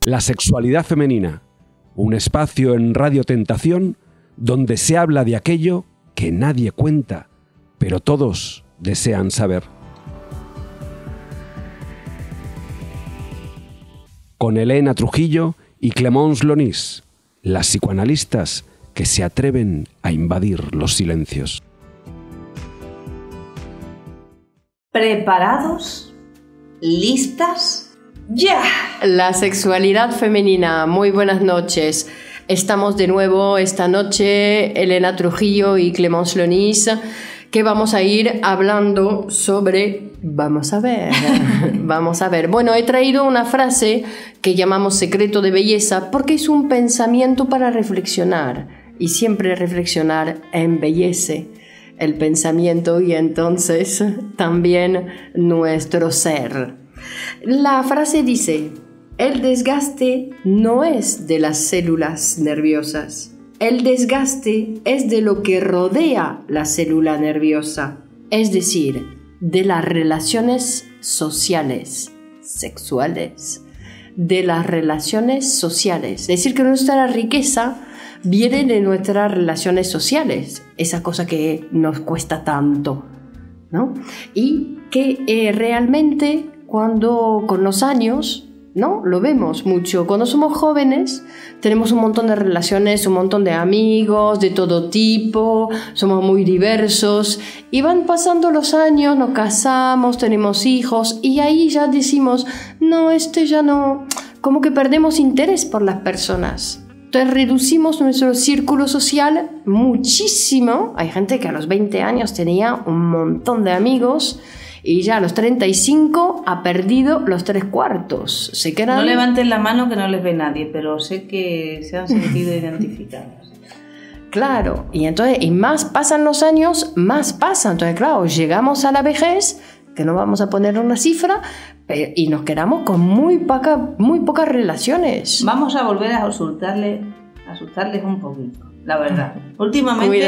La sexualidad femenina, un espacio en Radio Tentación donde se habla de aquello que nadie cuenta, pero todos desean saber. Con Elena Trujillo y Clémence Lonis, las psicoanalistas que se atreven a invadir los silencios. ¿Preparados? ¿Listas? ¡Ya! La sexualidad femenina. Muy buenas noches. Estamos de nuevo esta noche, Elena Trujillo y Clémence Lonis, que vamos a ir hablando sobre... Vamos a ver. Bueno, he traído una frase que llamamos secreto de belleza porque es un pensamiento para reflexionar, y siempre reflexionar embellece el pensamiento y entonces también nuestro ser. La frase dice: el desgaste no es de las células nerviosas, el desgaste es de lo que rodea la célula nerviosa, es decir, de las relaciones sociales, sexuales, de las relaciones sociales. Es decir, que nuestra riqueza viene de nuestras relaciones sociales, esa cosa que nos cuesta tanto, ¿no? Y que realmente cuando con los años, ¿no? Lo vemos mucho. Cuando somos jóvenes tenemos un montón de relaciones, un montón de amigos de todo tipo, somos muy diversos y van pasando los años, nos casamos, tenemos hijos y ahí ya decimos, no, ya no, como que perdemos interés por las personas. Entonces reducimos nuestro círculo social muchísimo. Hay gente que a los 20 años tenía un montón de amigos y ya a los 35 ha perdido los 3/4. Se quedan... No levanten la mano que no les ve nadie, pero sé que se han sentido identificados. Claro, y entonces, y más pasan los años, más pasa. Entonces, claro, llegamos a la vejez, que no vamos a poner una cifra, y nos quedamos con muy pocas relaciones. Vamos a volver a asustarles un poquito, la verdad. Últimamente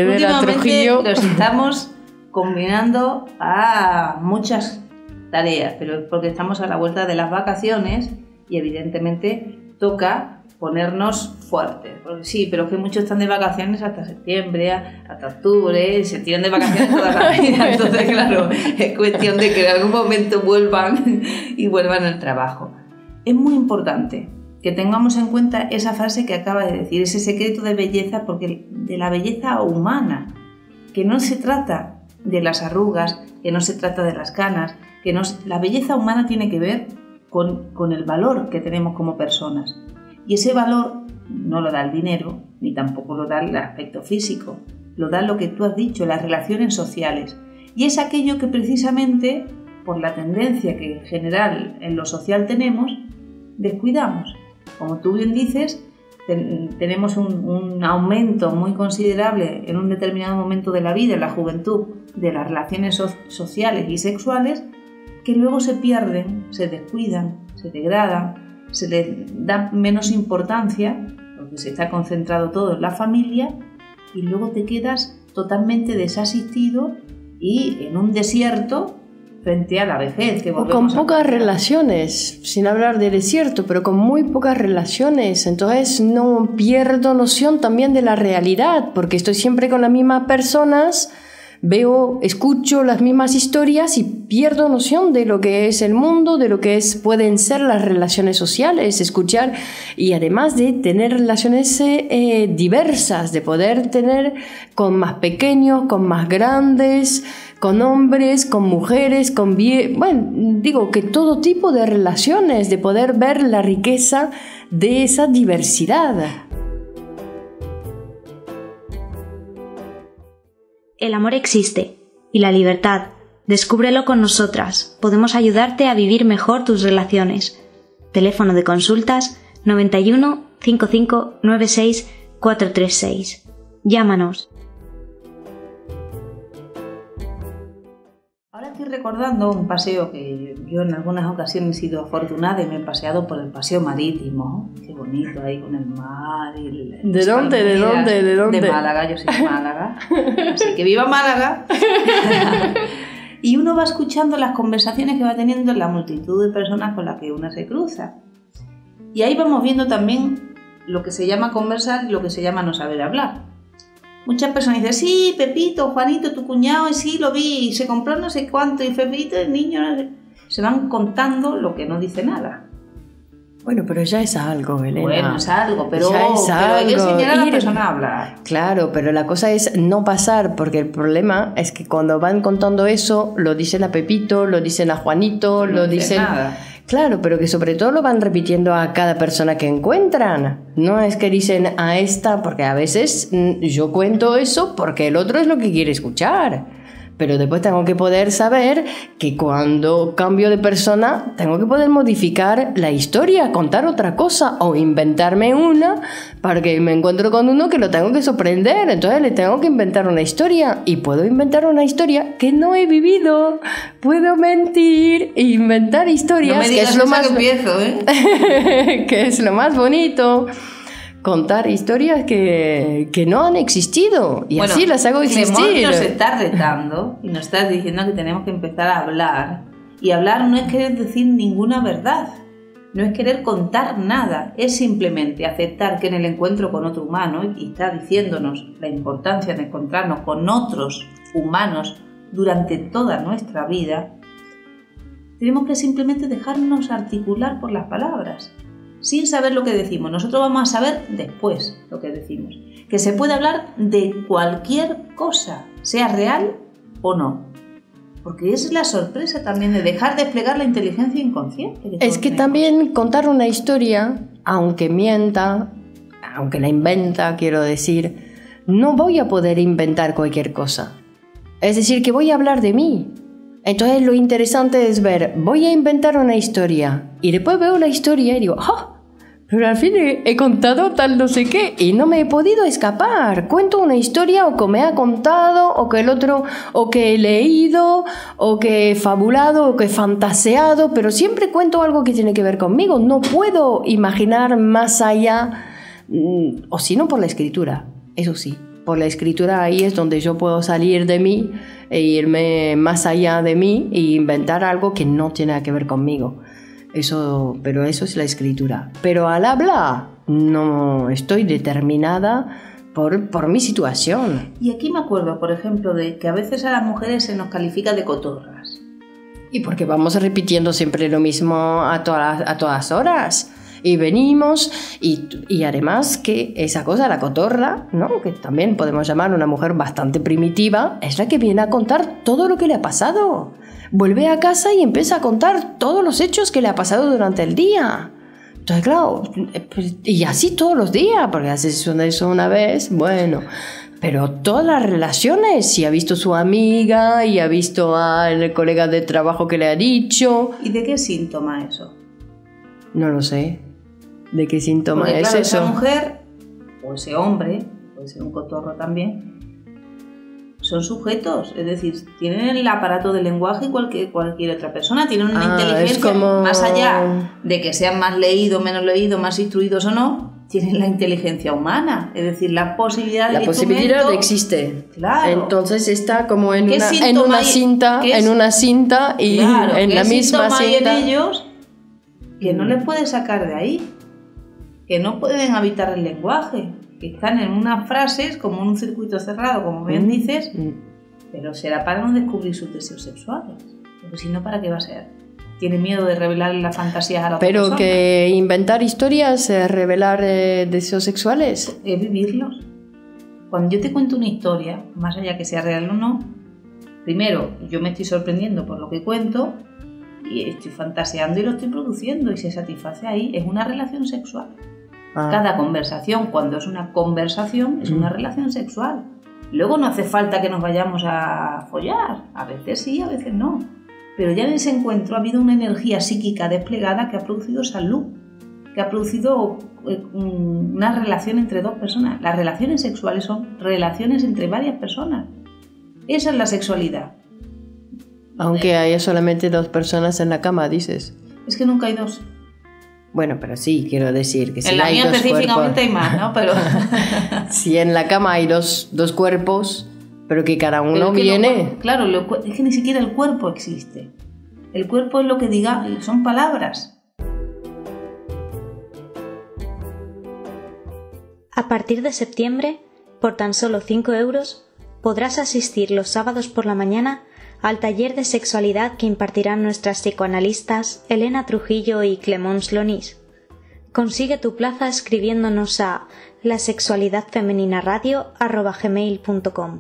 los estamos combinando a muchas tareas, pero es porque estamos a la vuelta de las vacaciones y evidentemente toca ponernos fuertes. Porque sí, pero es que muchos están de vacaciones hasta septiembre, hasta octubre, se tiran de vacaciones toda la vida. Entonces, claro, es cuestión de que en algún momento vuelvan al trabajo. Es muy importante que tengamos en cuenta esa frase que acaba de decir, ese secreto de belleza, porque de la belleza humana, que no se trata de las arrugas, que no se trata de las canas, la belleza humana tiene que ver con el valor que tenemos como personas. Y ese valor no lo da el dinero, ni tampoco lo da el aspecto físico, lo da lo que tú has dicho, las relaciones sociales. Y es aquello que precisamente, por la tendencia que en general en lo social tenemos, descuidamos. Como tú bien dices, tenemos un aumento muy considerable en un determinado momento de la vida, en la juventud, de las relaciones sociales y sexuales, que luego se pierden, se descuidan, se degradan, se les da menos importancia, porque se está concentrado todo en la familia, y luego te quedas totalmente desasistido y en un desierto frente a la vejez. O con pocas relaciones, sin hablar de desierto, pero con muy pocas relaciones. Entonces no pierdo noción también de la realidad, porque estoy siempre con las mismas personas, escucho las mismas historias y pierdo noción de lo que es el mundo, de lo que pueden ser las relaciones sociales, escuchar, y además de tener relaciones diversas, de poder tener con más pequeños, con más grandes, con hombres, con mujeres, digo que todo tipo de relaciones, de poder ver la riqueza de esa diversidad. El amor existe y la libertad. Descúbrelo con nosotras. Podemos ayudarte a vivir mejor tus relaciones. Teléfono de consultas 91 55 96 436. Llámanos. Ahora estoy recordando un paseo que yo en algunas ocasiones he sido afortunada y me he paseado por el paseo marítimo. Qué bonito ahí con el mar y ¿De dónde? De Málaga, yo soy de Málaga. Así que ¡viva Málaga! Y uno va escuchando las conversaciones que va teniendo la multitud de personas con las que uno se cruza. Y ahí vamos viendo también lo que se llama conversar y lo que se llama no saber hablar. Muchas personas dicen, sí, Pepito, Juanito, tu cuñado, sí, lo vi, y se compró no sé cuánto, y Pepito, el niño, no sé. Se van contando lo que no dice nada. Bueno, pero ya es algo, Elena. Bueno, es algo, pero hay que enseñar a la persona a hablar. Claro, pero la cosa es no pasar, porque el problema es que cuando van contando eso, lo dicen a Pepito, lo dicen a Juanito, lo dicen... Nada. Claro, pero que sobre todo lo van repitiendo a cada persona que encuentran. No es que dicen a esta, porque a veces yo cuento eso porque el otro es lo que quiere escuchar. Pero después tengo que poder saber que cuando cambio de persona tengo que poder modificar la historia, contar otra cosa o inventarme una para que me encuentro con uno que lo tengo que sorprender. Entonces le tengo que inventar una historia y puedo inventar una historia que no he vivido. Puedo mentir e inventar historias, no me digas que es lo más que empiezo, que es lo más bonito. Contar historias que no han existido y bueno, así las hago existir. Clemón nos está retando y nos está diciendo que tenemos que empezar a hablar, y hablar no es querer decir ninguna verdad, no es querer contar nada, es simplemente aceptar que en el encuentro con otro humano, y está diciéndonos la importancia de encontrarnos con otros humanos durante toda nuestra vida, tenemos que simplemente dejarnos articular por las palabras, sin saber lo que decimos. Nosotros vamos a saber después lo que decimos. Que se puede hablar de cualquier cosa, sea real o no. Porque es la sorpresa también de dejar desplegar la inteligencia inconsciente. Es que también contar una historia, aunque mienta, aunque la inventa, quiero decir, no voy a poder inventar cualquier cosa. Es decir, que voy a hablar de mí. Entonces lo interesante es ver, voy a inventar una historia y después veo la historia y digo, ¡ah! Pero al fin he contado tal no sé qué y no me he podido escapar. Cuento una historia o que me ha contado o que el otro, o que he leído o que he fabulado o que he fantaseado, pero siempre cuento algo que tiene que ver conmigo. No puedo imaginar más allá, o si no por la escritura, eso sí. Por la escritura ahí es donde yo puedo salir de mí e irme más allá de mí e inventar algo que no tiene que ver conmigo. Pero eso es la escritura. Pero al hablar no estoy determinada por mi situación. Y aquí me acuerdo, por ejemplo, de que a veces a las mujeres se nos califica de cotorras. Y porque vamos repitiendo siempre lo mismo a todas horas. Y venimos, y además que esa cosa, la cotorra, ¿no? Que también podemos llamar una mujer bastante primitiva, es la que viene a contar todo lo que le ha pasado. Vuelve a casa y empieza a contar todos los hechos que le ha pasado durante el día. Entonces, claro, y así todos los días, porque haces eso una vez, bueno... Pero todas las relaciones, si ha visto su amiga y ha visto al colega de trabajo que le ha dicho... ¿Y de qué síntoma eso? No lo sé. ¿De qué síntoma porque, es claro, eso? Esa mujer, o ese hombre, puede ser un cotorro también, son sujetos, es decir, tienen el aparato de lenguaje igual que cualquier otra persona, tienen una inteligencia más allá de que sean más leídos, menos leídos, más instruidos o no, tienen la inteligencia humana, es decir, la posibilidad de... La posibilidad existe. Claro. Entonces está como en una cinta y claro, en la misma cinta. Hay en ellos que no les puede sacar de ahí, que no pueden habitar el lenguaje, que están en unas frases como en un circuito cerrado, como bien dices, pero será para no descubrir sus deseos sexuales, porque si no, ¿para qué va a ser? Tiene miedo de revelar las fantasías a la otra persona. Pero que inventar historias es revelar deseos sexuales. Es vivirlos. Cuando yo te cuento una historia, más allá que sea real o no, primero, yo me estoy sorprendiendo por lo que cuento y estoy fantaseando y lo estoy produciendo y se satisface ahí. Es una relación sexual. Cada conversación, cuando es una conversación, es una relación sexual. Luego no hace falta que nos vayamos a follar. A veces sí, a veces no. Pero ya en ese encuentro ha habido una energía psíquica desplegada que ha producido salud, que ha producido una relación entre dos personas. Las relaciones sexuales son relaciones entre varias personas. Esa es la sexualidad. Aunque haya solamente dos personas en la cama, dices. Es que nunca hay dos. Bueno, pero sí, quiero decir que si en la hay mía dos específicamente cuerpos, hay más, ¿no? Pero si en la cama hay dos cuerpos, pero que cada uno viene... Claro, es que ni siquiera el cuerpo existe. El cuerpo es lo que diga, son palabras. A partir de septiembre, por tan solo 5 euros, podrás asistir los sábados por la mañana al taller de sexualidad que impartirán nuestras psicoanalistas Elena Trujillo y Clémence Lonis. Consigue tu plaza escribiéndonos a lasexualidadfemeninaradio@gmail.com.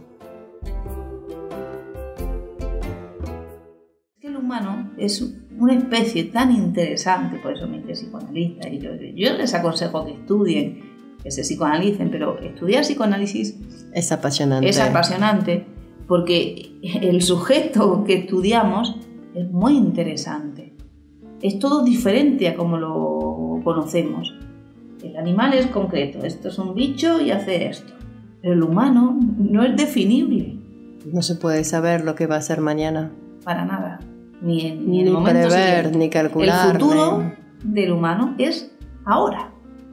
El humano es una especie tan interesante, por eso me hice psicoanalista, y yo les aconsejo que estudien, que se psicoanalicen, pero estudiar psicoanálisis es apasionante. Es apasionante porque el sujeto que estudiamos es muy interesante. Es todo diferente a como lo conocemos. El animal es concreto, esto es un bicho y hace esto. Pero el humano no es definible. No se puede saber lo que va a ser mañana. Para nada. Ni en el momento prever, siguiente. ni calcular. El futuro del humano es ahora.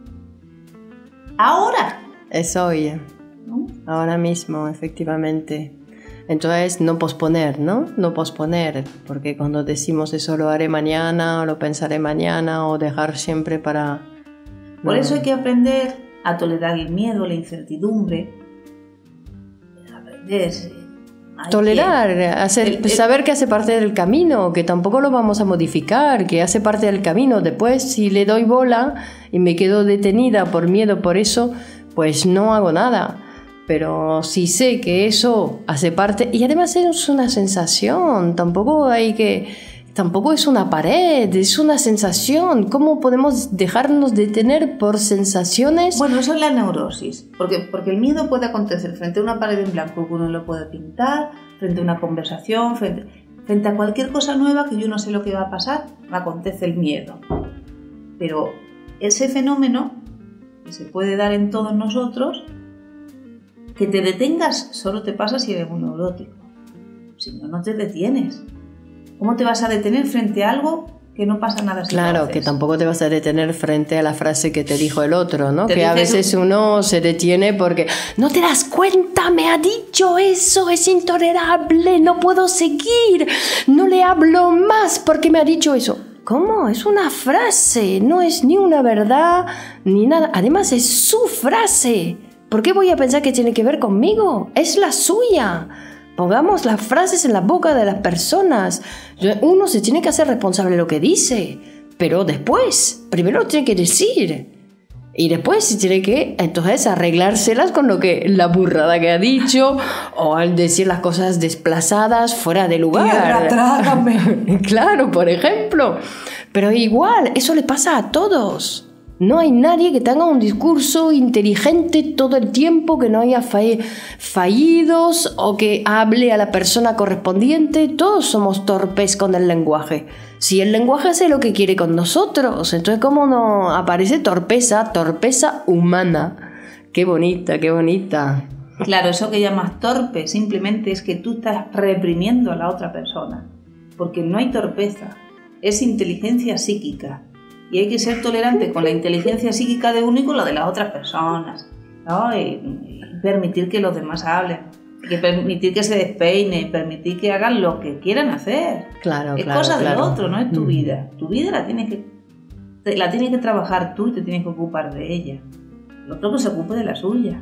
Ahora. Es hoy. ¿No? Ahora mismo, efectivamente. Entonces, no posponer, ¿no? No posponer, porque cuando decimos eso lo haré mañana, o lo pensaré mañana, o dejar siempre para... Por eso hay que aprender a tolerar el miedo, la incertidumbre. Aprender... Tolerar, saber que hace parte del camino, que tampoco lo vamos a modificar, que hace parte del camino. Después, si le doy bola y me quedo detenida por miedo, por eso, pues no hago nada. Pero si sé que eso hace parte, y además es una sensación, tampoco es una pared, es una sensación. ¿Cómo podemos dejarnos detener por sensaciones? Bueno, eso es la neurosis, porque el miedo puede acontecer frente a una pared en blanco que uno lo puede pintar, frente a una conversación, frente a cualquier cosa nueva que yo no sé lo que va a pasar, me acontece el miedo. Pero ese fenómeno que se puede dar en todos nosotros, que te detengas solo te pasa si eres un neurótico. Si no, no te detienes. ¿Cómo te vas a detener frente a algo que no pasa nada? Claro, que tampoco te vas a detener frente a la frase que te dijo el otro, ¿no? Que a veces uno se detiene porque no te das cuenta, me ha dicho eso, es intolerable, no puedo seguir, no le hablo más porque me ha dicho eso. ¿Cómo? Es una frase, no es ni una verdad ni nada. Además es su frase. ¿Por qué voy a pensar que tiene que ver conmigo? Es la suya. Pongamos las frases en la boca de las personas. Uno se tiene que hacer responsable de lo que dice, pero después, primero lo tiene que decir. Y después se tiene que, entonces, arreglárselas con la burrada que ha dicho, o al decir las cosas desplazadas, fuera de lugar. Tierra, trágame. Claro, por ejemplo. Pero igual, eso le pasa a todos. No hay nadie que tenga un discurso inteligente todo el tiempo, que no haya fallidos o que hable a la persona correspondiente. Todos somos torpes con el lenguaje. Si el lenguaje hace lo que quiere con nosotros, entonces ¿cómo no aparece torpeza humana? Qué bonita, qué bonita. Claro, eso que llamas torpe simplemente es que tú estás reprimiendo a la otra persona, porque no hay torpeza, es inteligencia psíquica. Y hay que ser tolerante con la inteligencia psíquica de uno y con la de las otras personas, ¿no? Y permitir que los demás hablen, y permitir que se despeine, permitir que hagan lo que quieran hacer. Claro, es cosa del otro, no es tu vida. Tu vida la tienes que trabajar tú y te tienes que ocupar de ella. El otro que se ocupe de la suya.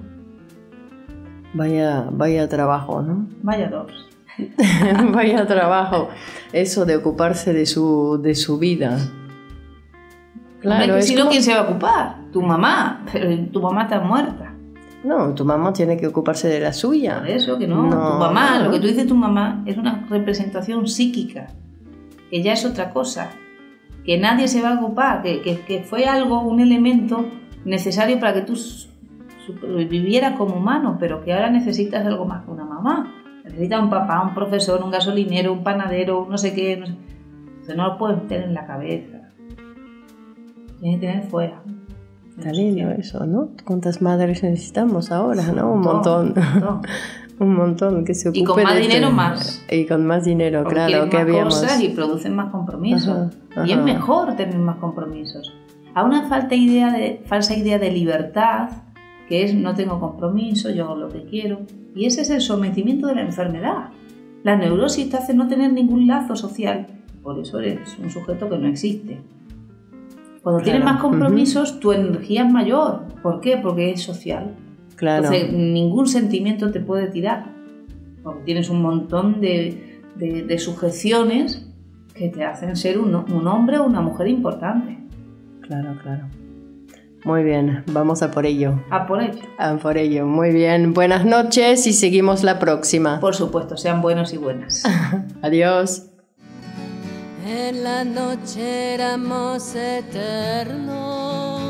Vaya trabajo, ¿no? Vaya dos. Vaya trabajo. Eso de ocuparse de su vida. Claro, si no, ¿quién se va a ocupar? Tu mamá, pero tu mamá está muerta. No, tu mamá tiene que ocuparse de la suya. Por eso que no. Tu mamá, lo que tú dices tu mamá, es una representación psíquica, que ya es otra cosa, que nadie se va a ocupar, que fue un elemento necesario para que tú vivieras como humano, pero que ahora necesitas algo más que una mamá. Necesitas un papá, un profesor, un gasolinero, un panadero, no sé qué. Entonces no lo puedes meter en la cabeza. Tienes que tener fuera. Está lindo eso, ¿no? ¿Cuántas madres necesitamos ahora, no? Un montón. Un montón que se ocupen. Y con más dinero más. Y con más dinero, porque claro. Que habíamos cosas y producen más compromisos. Ajá. Y es mejor tener más compromisos. Hay una falsa idea de libertad, que es no tengo compromiso, yo hago lo que quiero. Y ese es el sometimiento de la enfermedad. La neurosis te hace no tener ningún lazo social. Por eso eres un sujeto que no existe. Cuando tienes más compromisos, tu energía es mayor. ¿Por qué? Porque es social. Claro. Entonces, ningún sentimiento te puede tirar. Porque tienes un montón de sujeciones que te hacen ser un hombre o una mujer importante. Claro, claro. Muy bien, vamos a por ello. A por ello. A por ello, muy bien. Buenas noches y seguimos la próxima. Por supuesto, sean buenos y buenas. Adiós. En la noche éramos eternos,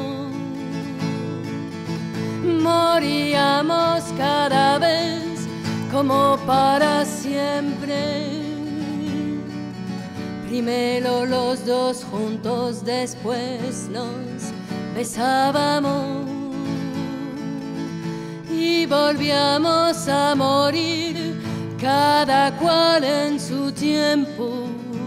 moríamos cada vez como para siempre. Primero los dos juntos, después nos besábamos y volvíamos a morir, cada cual en su tiempo.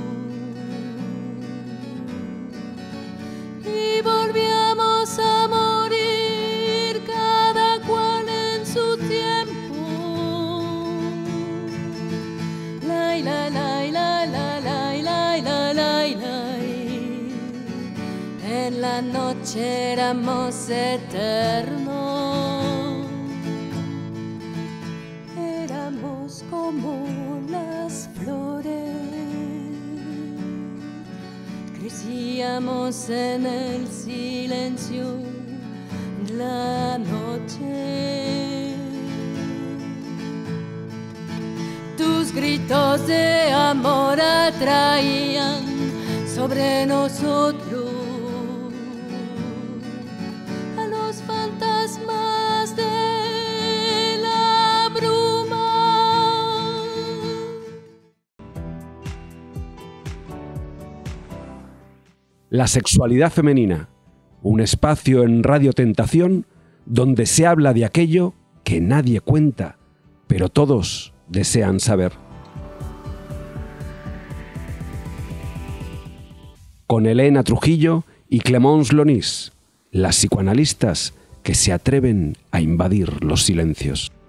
Y volvíamos a morir, cada cual en su tiempo. La la la la la la la la la. En la noche éramos eternos, éramos como las flores. Crecíamos en el silencio de la noche. Tus gritos de amor atraían sobre nosotros a los fantasmas de la bruma. La sexualidad femenina, un espacio en Radio Tentación donde se habla de aquello que nadie cuenta, pero todos desean saber. Con Elena Trujillo y Clémence Lonis, las psicoanalistas que se atreven a invadir los silencios.